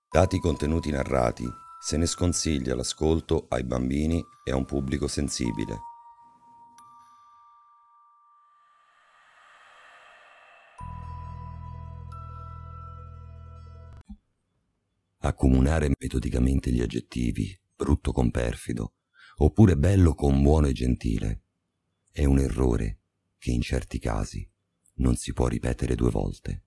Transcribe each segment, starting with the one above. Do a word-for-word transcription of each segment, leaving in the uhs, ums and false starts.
Dati i contenuti narrati, se ne sconsiglia l'ascolto ai bambini e a un pubblico sensibile. Accomunare metodicamente gli aggettivi, brutto con perfido, oppure bello con buono e gentile, è un errore che in certi casi non si può ripetere due volte.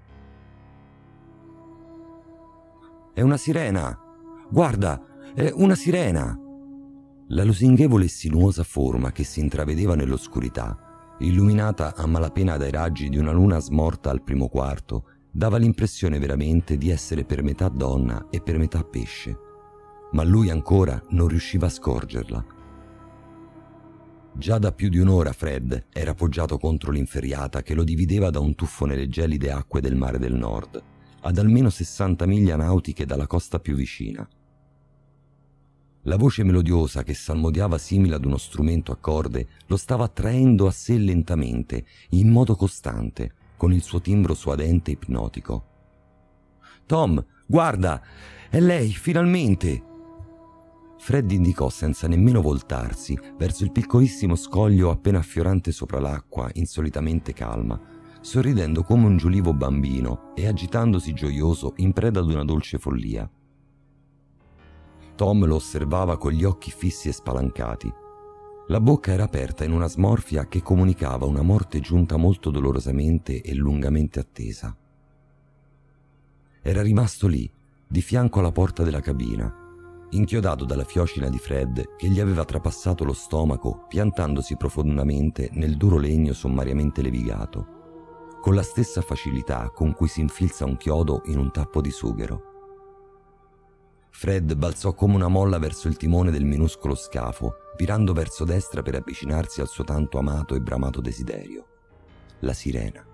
È una sirena! Guarda, è una sirena! La lusinghevole e sinuosa forma che si intravedeva nell'oscurità, illuminata a malapena dai raggi di una luna smorta al primo quarto, dava l'impressione veramente di essere per metà donna e per metà pesce, ma lui ancora non riusciva a scorgerla. Già da più di un'ora Fred era appoggiato contro l'inferriata che lo divideva da un tuffo nelle gelide acque del mare del nord, ad almeno sessanta miglia nautiche dalla costa più vicina. La voce melodiosa che salmodiava simile ad uno strumento a corde lo stava attraendo a sé lentamente, in modo costante, con il suo timbro suadente e ipnotico. «Tom, guarda! È lei, finalmente!» Fred indicò senza nemmeno voltarsi verso il piccolissimo scoglio appena affiorante sopra l'acqua, insolitamente calma, sorridendo come un giulivo bambino e agitandosi gioioso in preda ad una dolce follia. Tom lo osservava con gli occhi fissi e spalancati. La bocca era aperta in una smorfia che comunicava una morte giunta molto dolorosamente e lungamente attesa. Era rimasto lì, di fianco alla porta della cabina, inchiodato dalla fiocina di Fred che gli aveva trapassato lo stomaco piantandosi profondamente nel duro legno sommariamente levigato, con la stessa facilità con cui si infilza un chiodo in un tappo di sughero. Fred balzò come una molla verso il timone del minuscolo scafo, virando verso destra per avvicinarsi al suo tanto amato e bramato desiderio, la sirena.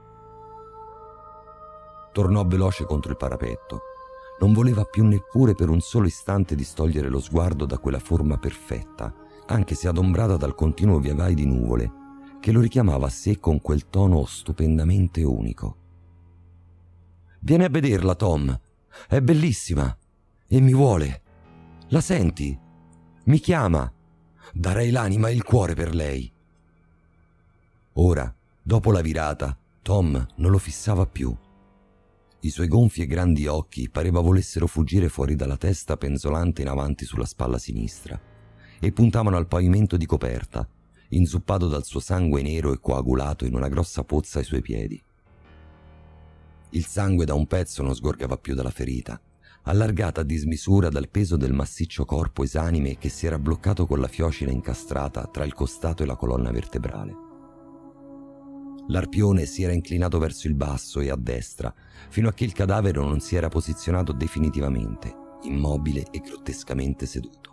Tornò veloce contro il parapetto. Non voleva più neppure per un solo istante distogliere lo sguardo da quella forma perfetta, anche se adombrata dal continuo via vai di nuvole, che lo richiamava a sé con quel tono stupendamente unico. «Vieni a vederla, Tom! È bellissima! E mi vuole! La senti? Mi chiama! Darei l'anima e il cuore per lei!» Ora, dopo la virata, Tom non lo fissava più. I suoi gonfi e grandi occhi pareva volessero fuggire fuori dalla testa penzolante in avanti sulla spalla sinistra e puntavano al pavimento di coperta, inzuppato dal suo sangue nero e coagulato in una grossa pozza ai suoi piedi. Il sangue da un pezzo non sgorgava più dalla ferita, allargata a dismisura dal peso del massiccio corpo esanime che si era bloccato con la fiocina incastrata tra il costato e la colonna vertebrale. L'arpione si era inclinato verso il basso e a destra, fino a che il cadavere non si era posizionato definitivamente, immobile e grottescamente seduto.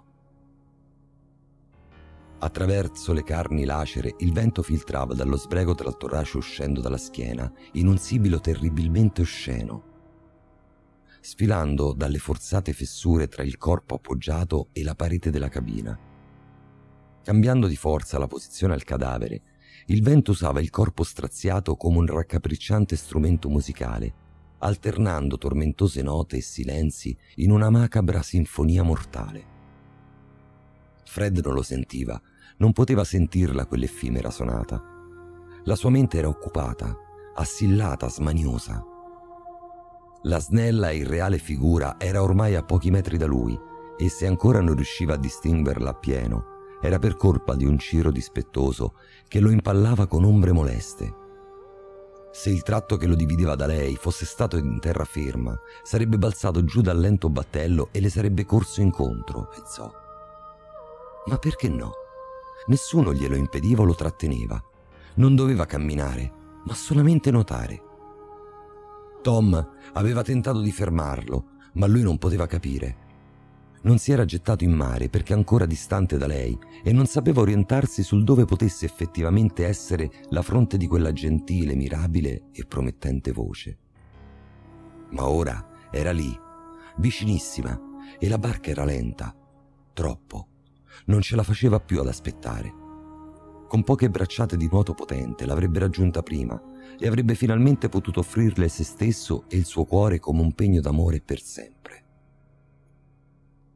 Attraverso le carni lacere il vento filtrava dallo sbrego tra il torace uscendo dalla schiena in un sibilo terribilmente osceno, sfilando dalle forzate fessure tra il corpo appoggiato e la parete della cabina. Cambiando di forza la posizione al cadavere, il vento usava il corpo straziato come un raccapricciante strumento musicale, alternando tormentose note e silenzi in una macabra sinfonia mortale. Fred non lo sentiva, non poteva sentirla quell'effimera sonata. La sua mente era occupata, assillata, smaniosa. La snella e irreale figura era ormai a pochi metri da lui e se ancora non riusciva a distinguerla appieno, era per colpa di un ciro dispettoso che lo impallava con ombre moleste. Se il tratto che lo divideva da lei fosse stato in terraferma, sarebbe balzato giù dal lento battello e le sarebbe corso incontro, pensò. Ma perché no? Nessuno glielo impediva o lo tratteneva. Non doveva camminare, ma solamente nuotare. Tom aveva tentato di fermarlo, ma lui non poteva capire. Non si era gettato in mare perché ancora distante da lei e non sapeva orientarsi sul dove potesse effettivamente essere la fronte di quella gentile, mirabile e promettente voce. Ma ora era lì, vicinissima, e la barca era lenta, troppo. Non ce la faceva più ad aspettare. Con poche bracciate di nuoto potente l'avrebbe raggiunta prima e avrebbe finalmente potuto offrirle se stesso e il suo cuore come un pegno d'amore per sempre.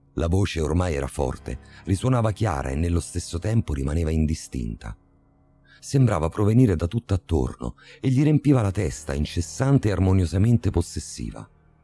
La voce ormai era forte, risuonava chiara e nello stesso tempo rimaneva indistinta. Sembrava provenire da tutt'attorno e gli riempiva la testa, incessante e armoniosamente possessiva.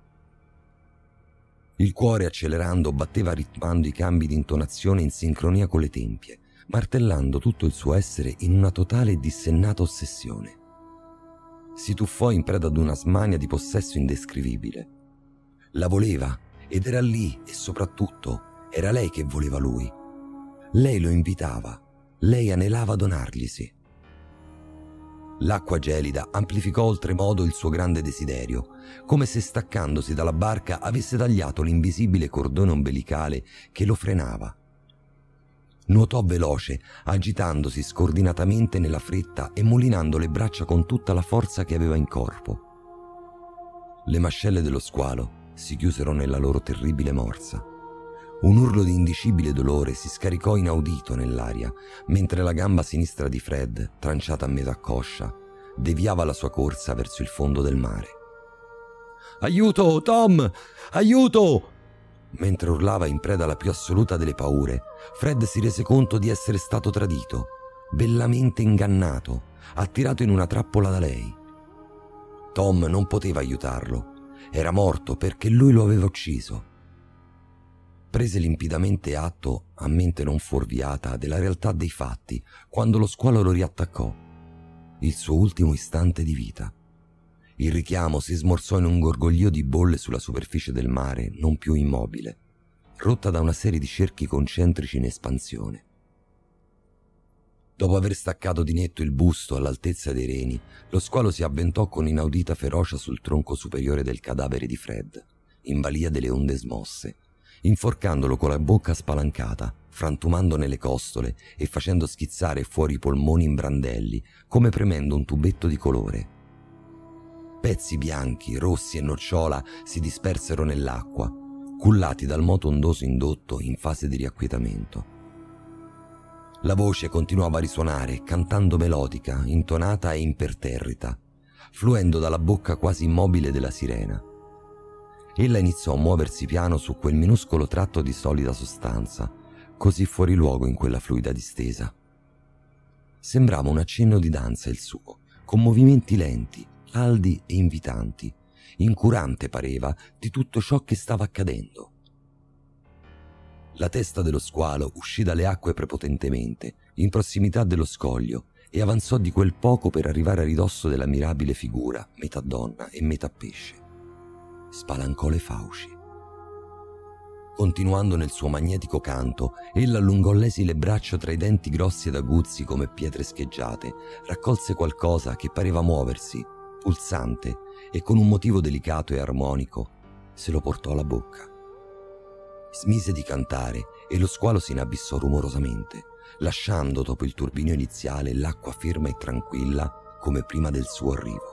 Il cuore, accelerando, batteva ritmando i cambi di intonazione in sincronia con le tempie, martellando tutto il suo essere in una totale e dissennata ossessione. Si tuffò in preda ad una smania di possesso indescrivibile. La voleva, ed era lì, e soprattutto era lei che voleva lui. Lei lo invitava, lei anelava a donarglisi. L'acqua gelida amplificò oltremodo il suo grande desiderio, come se staccandosi dalla barca avesse tagliato l'invisibile cordone ombelicale che lo frenava. Nuotò veloce, agitandosi scordinatamente nella fretta e mulinando le braccia con tutta la forza che aveva in corpo. Le mascelle dello squalo si chiusero nella loro terribile morsa. Un urlo di indicibile dolore si scaricò inaudito nell'aria, mentre la gamba sinistra di Fred, tranciata a metà coscia, deviava la sua corsa verso il fondo del mare. «Aiuto, Tom! Aiuto!» Mentre urlava in preda alla più assoluta delle paure, Fred si rese conto di essere stato tradito, bellamente ingannato, attirato in una trappola da lei. Tom non poteva aiutarlo. Era morto perché lui lo aveva ucciso. Prese limpidamente atto, a mente non fuorviata, della realtà dei fatti quando lo squalo lo riattaccò. Il suo ultimo istante di vita. Il richiamo si smorzò in un gorgoglio di bolle sulla superficie del mare, non più immobile, rotta da una serie di cerchi concentrici in espansione. Dopo aver staccato di netto il busto all'altezza dei reni, lo squalo si avventò con inaudita ferocia sul tronco superiore del cadavere di Fred, in balia delle onde smosse, inforcandolo con la bocca spalancata, frantumando nelle costole e facendo schizzare fuori i polmoni in brandelli, come premendo un tubetto di colore. Pezzi bianchi, rossi e nocciola si dispersero nell'acqua, cullati dal moto ondoso indotto in fase di riacquietamento. La voce continuava a risuonare, cantando melodica, intonata e imperterrita, fluendo dalla bocca quasi immobile della sirena. Ella iniziò a muoversi piano su quel minuscolo tratto di solida sostanza, così fuori luogo in quella fluida distesa. Sembrava un accenno di danza il suo, con movimenti lenti, caldi e invitanti, incurante pareva di tutto ciò che stava accadendo. La testa dello squalo uscì dalle acque prepotentemente, in prossimità dello scoglio, e avanzò di quel poco per arrivare a ridosso della mirabile figura, metà donna e metà pesce. Spalancò le fauci. Continuando nel suo magnetico canto, ella allungò l'esile braccio tra i denti grossi ed aguzzi come pietre scheggiate, raccolse qualcosa che pareva muoversi, pulsante, e con un motivo delicato e armonico se lo portò alla bocca. Smise di cantare e lo squalo si inabissò rumorosamente, lasciando dopo il turbinio iniziale l'acqua ferma e tranquilla come prima del suo arrivo.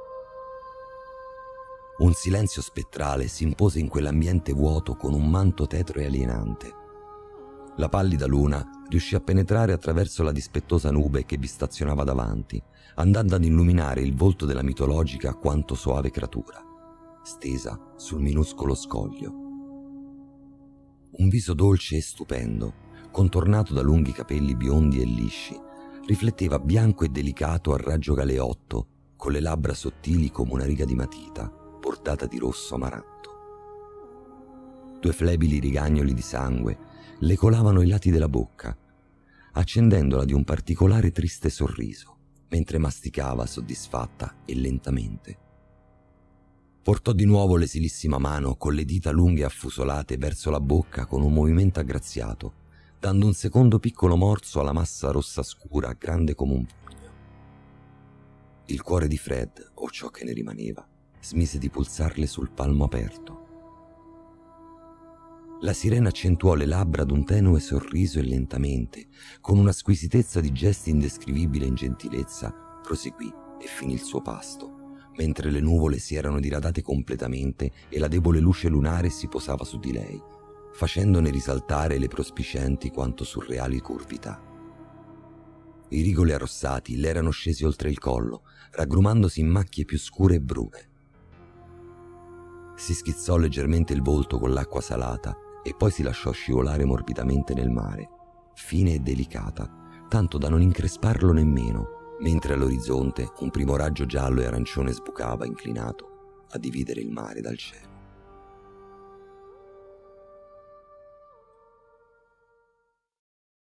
Un silenzio spettrale si impose in quell'ambiente vuoto con un manto tetro e alienante. La pallida luna riuscì a penetrare attraverso la dispettosa nube che vi stazionava davanti, andando ad illuminare il volto della mitologica quanto soave creatura, stesa sul minuscolo scoglio. Un viso dolce e stupendo, contornato da lunghi capelli biondi e lisci, rifletteva bianco e delicato a raggio galeotto, con le labbra sottili come una riga di matita, bordata di rosso amaranto. Due flebili rigagnoli di sangue le colavano i lati della bocca, accendendola di un particolare triste sorriso, mentre masticava soddisfatta e lentamente. Portò di nuovo l'esilissima mano con le dita lunghe affusolate verso la bocca con un movimento aggraziato, dando un secondo piccolo morso alla massa rossa scura grande come un pugno. Il cuore di Fred, o ciò che ne rimaneva, smise di pulsarle sul palmo aperto. La sirena accentuò le labbra ad un tenue sorriso e lentamente, con una squisitezza di gesti indescrivibile in gentilezza, proseguì e finì il suo pasto, mentre le nuvole si erano diradate completamente e la debole luce lunare si posava su di lei, facendone risaltare le prospicenti quanto surreali curvità. I rigoli arrossati le erano scesi oltre il collo, raggrumandosi in macchie più scure e brune. Si schizzò leggermente il volto con l'acqua salata e poi si lasciò scivolare morbidamente nel mare, fine e delicata, tanto da non incresparlo nemmeno, mentre all'orizzonte un primo raggio giallo e arancione sbucava inclinato a dividere il mare dal cielo.